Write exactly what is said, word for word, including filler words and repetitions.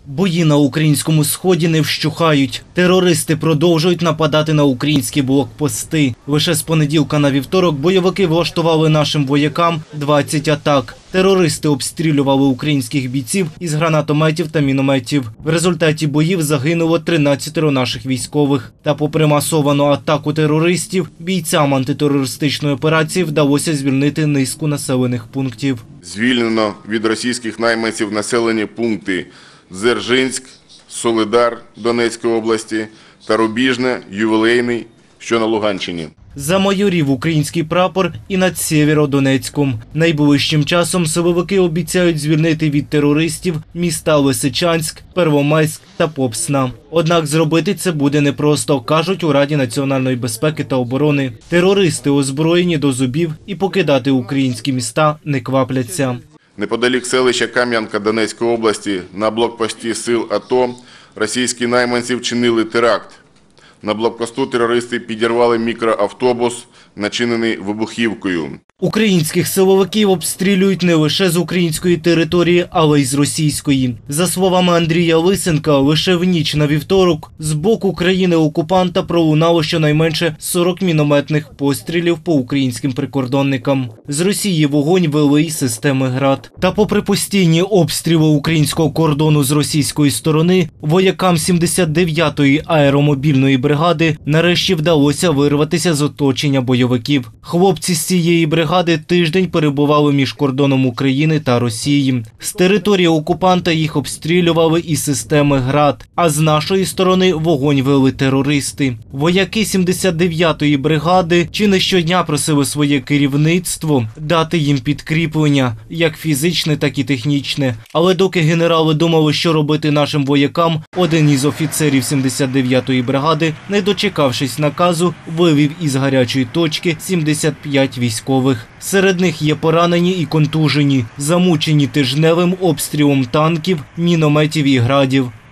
Бої на українському сході не вщухають. Терористи продовжують нападати на українські блокпости. Лише з понеділка на вівторок бойовики влаштували нашим воякам двадцять атак. Терористи обстрілювали українських бійців із гранатометів та мінометів. В результаті боїв загинуло тринадцять наших військових. Та попри масовану атаку терористів, бійцям антитерористичної операції вдалося звільнити низку населених пунктів. Звільнено від російських найманців населені пункти Дзержинськ, Солидар Донецької області та Рубіжне, Ювілейний, що на Луганщині. Замайорів український прапор і над Сєвєродонецьком. Найближчим часом силовики обіцяють звільнити від терористів міста Лисичанськ, Первомайськ та Попсна. Однак зробити це буде непросто, кажуть у Раді національної безпеки та оборони. Терористи озброєні до зубів і покидати українські міста не квапляться. Неподалік селища Кам'янка Донецької області на блокпості сил АТО російські найманці вчинили теракт. На блокпосту терористи підірвали мікроавтобус, начинений вибухівкою. Українських силовиків обстрілюють не лише з української території, але й з російської. За словами Андрія Лисенка, лише в ніч на вівторок з боку країни-окупанта пролунало щонайменше сорок мінометних пострілів по українським прикордонникам. З Росії вогонь вели й системи ГРАД. Та попри постійні обстріли українського кордону з російської сторони, воякам сімдесят дев'ятої аеромобільної бригади нарешті вдалося вирватися з оточення бойовиків. Хлопці з цієї бригади Бригади тиждень перебували між кордоном України та Росії. З території окупанта їх обстрілювали і системи ГРАД, а з нашої сторони вогонь вели терористи. Вояки сімдесят дев'ятої бригади чи не щодня просили своє керівництво дати їм підкріплення, як фізичне, так і технічне. Але доки генерали думали, що робити нашим воякам, один із офіцерів сімдесят дев'ятої бригади, не дочекавшись наказу, вивів із гарячої точки сімдесят п'ять військових. Серед них є поранені і контужені, замучені тижневим обстрілом танків, мінометів і градів.